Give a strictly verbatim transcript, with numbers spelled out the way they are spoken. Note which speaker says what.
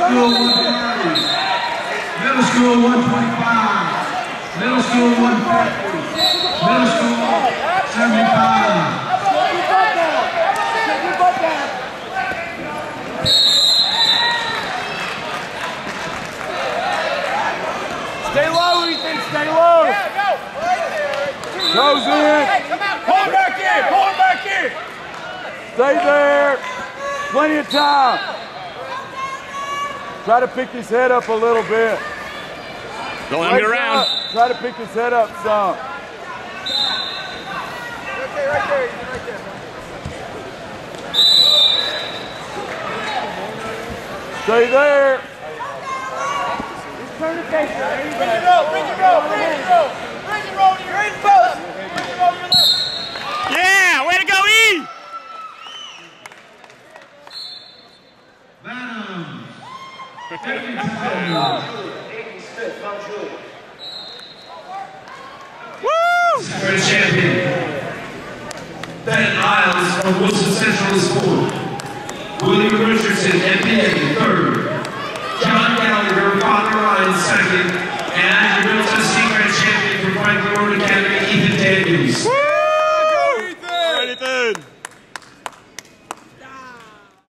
Speaker 1: school one thirty. Middle school one twenty-five. Middle school one fifty. Middle school seventy-five.
Speaker 2: Stay low, Ethan, stay low.
Speaker 3: Yeah, go. Right there.
Speaker 2: Goes in.
Speaker 3: Hey, come out.
Speaker 2: Pull him back in, pull him back in. Stay there. Plenty of time. Try to pick his head up a little bit.
Speaker 4: Don't let him get around.
Speaker 2: Up. Try to pick his head up some.
Speaker 3: Okay, right there, Ethan, right there.
Speaker 2: Stay there.
Speaker 3: Turn the face. Bring it roll, bring it roll, bring it roll. Bring it roll to your in post. Bring it roll to your left.
Speaker 4: Yeah, way to go, E!
Speaker 1: Bottom.
Speaker 5: Aiden Smith, Mount Juliet.
Speaker 4: Woo!
Speaker 1: Square champion. Ben Isles of Wilson Central is fourth. William Richardson, M P A, third. John Gallagher, Father Ryan, second. And Andrew Milton, secret champion for Franklin Road Academy, Ethan Daniels.